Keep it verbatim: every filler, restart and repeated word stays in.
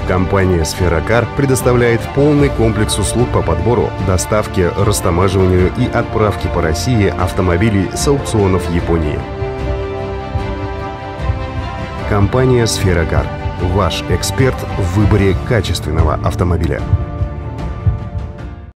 Компания «Сферокар» предоставляет полный комплекс услуг по подбору, доставке, растамаживанию и отправке по России автомобилей с аукционов Японии. Компания «Сферокар» – ваш эксперт в выборе качественного автомобиля.